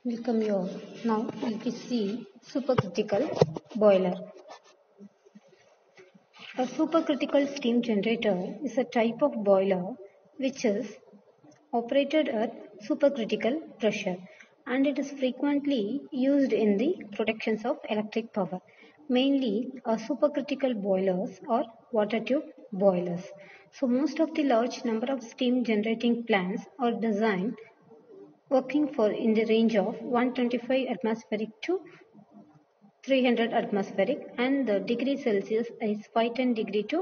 Welcome you all. Now we see supercritical boiler. A supercritical steam generator is a type of boiler which is operated at supercritical pressure, and it is frequently used in the productions of electric power. Mainly supercritical boilers or water tube boilers. So most of the large number of steam generating plants are designed working for in the range of 125 atmospheric to 300 atmospheric, and the degree Celsius is 510 degree to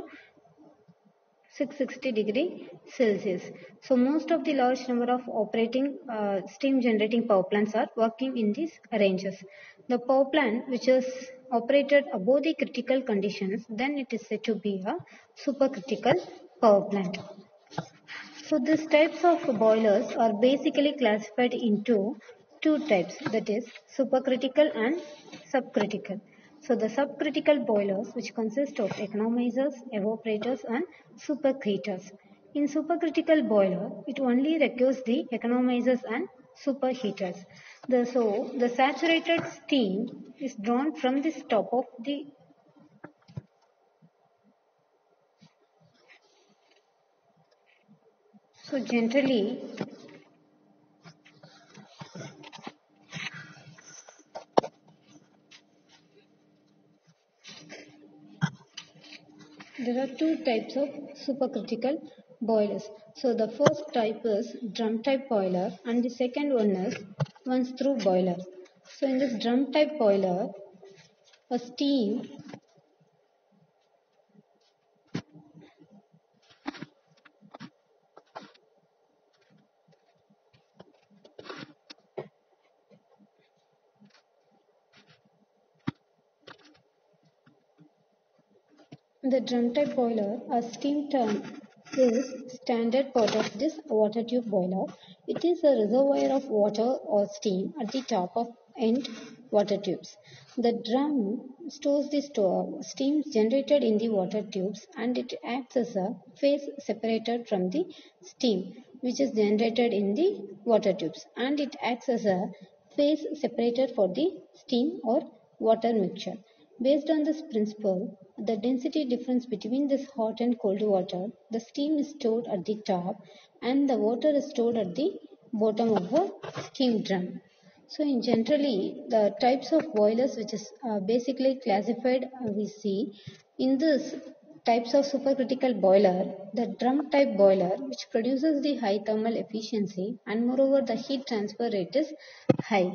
660 degree Celsius. So most of the large number of operating steam generating power plants are working in these ranges. The power plant which is operated above the critical conditions, then it is said to be a supercritical power plant. So these types of boilers are basically classified into two types, that is supercritical and subcritical. So the subcritical boilers, which consist of economizers, evaporators and superheaters. In supercritical boiler, it only requires the economizers and superheaters. The saturated steam is drawn from the top of the generally there are two types of supercritical boilers. So the first type is drum type boiler and the second one is one screw boiler. So in this drum type boiler, a steam the drum type boiler, a steam term is standard part of this water tube boiler. It is a reservoir of water or steam at the top of end water tubes. The drum stores the steam generated in the water tubes, and it acts as a phase separator from the steam which is generated in the water tubes, and it acts as a phase separator for the steam or water mixture. Based on this principle, the density difference between this hot and cold water, the steam is stored at the top and the water is stored at the bottom of the steam drum. So in generally, the types of boilers which is basically classified we see in this types of supercritical boiler, the drum type boiler which produces the high thermal efficiency, and moreover the heat transfer rate is high.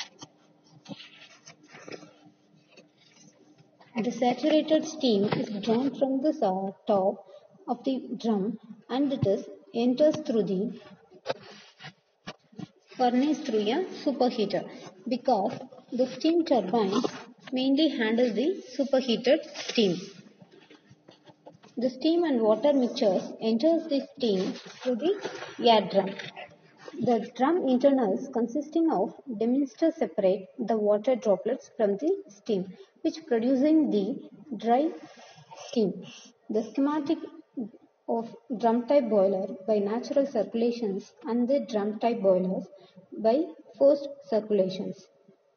The saturated steam is drawn from the top of the drum, and it enters through the furnace through a superheater, because the steam turbines mainly handle the superheated steam. The steam and water mixtures enters the steam through the air drum. The drum internals consisting of demister separate the water droplets from the steam, which producing the dry steam. The schematic of drum type boiler by natural circulations and the drum type boilers by forced circulations.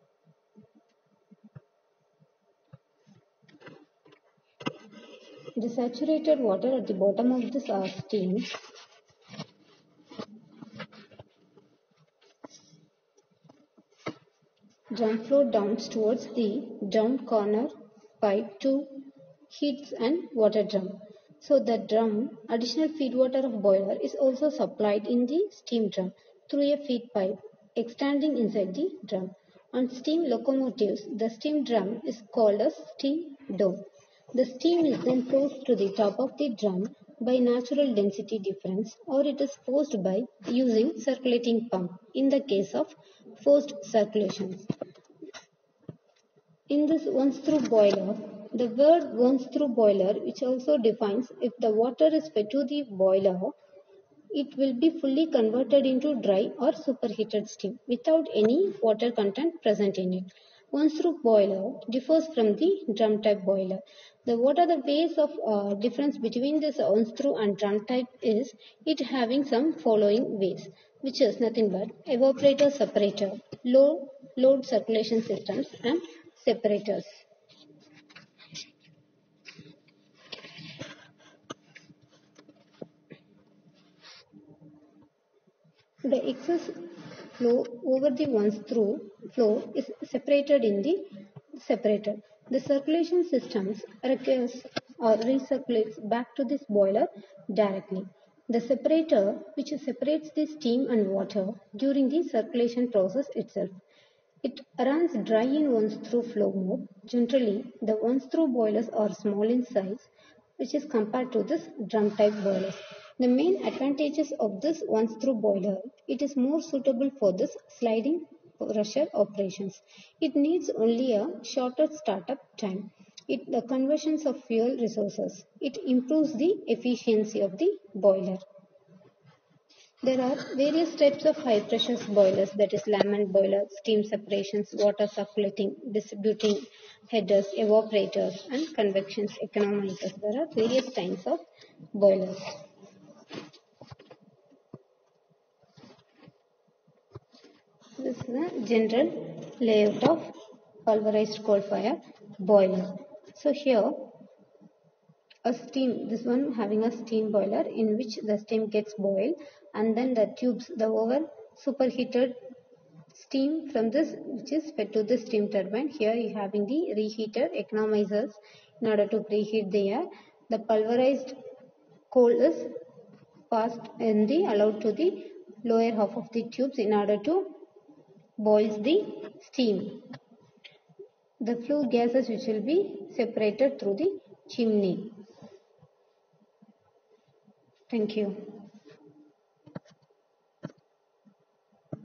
The saturated water at the bottom of the steam drum flow down towards the drum corner pipe to heats and water drum. So the drum additional feed water of boiler is also supplied in the steam drum through a feed pipe extending inside the drum. On steam locomotives, the steam drum is called a steam dome. The steam is then forced to the top of the drum by natural density difference, or it is forced by using circulating pump in the case of forced circulations. In this once-through boiler, the word once-through boiler, which also defines if the water is fed to the boiler, it will be fully converted into dry or superheated steam without any water content present in it. Once-through boiler differs from the drum type boiler. What are the ways of difference between this once-through and drum type is it having some following ways. which is nothing but evaporator separator, load circulation systems and separators. The excess flow over the once through flow is separated in the separator. The circulation systems recurs or recirculates back to this boiler directly. The separator, which separates the steam and water during the circulation process itself. It runs dry in once-through flow mode. Generally, the once-through boilers are small in size, which is compared to this drum-type boilers. The main advantages of this once-through boiler, it is more suitable for this sliding pressure operations. It needs only a shorter startup time. The conversions of fuel resources. It improves the efficiency of the boiler. There are various types of high pressure boilers, that is Lehman boiler, steam separations, water circulating, distributing headers, evaporators and convections, econometers. There are various kinds of boilers. This is a general layout of pulverized coal fire boiler. So here a steam, this one having a steam boiler in which the steam gets boiled, and then the tubes, the over superheated steam from this which is fed to the steam turbine. Here you having the reheater economizers in order to preheat the air. The pulverized coal is passed in the allowed to the lower half of the tubes in order to boil the steam. The flue gases which will be separated through the chimney. Thank you.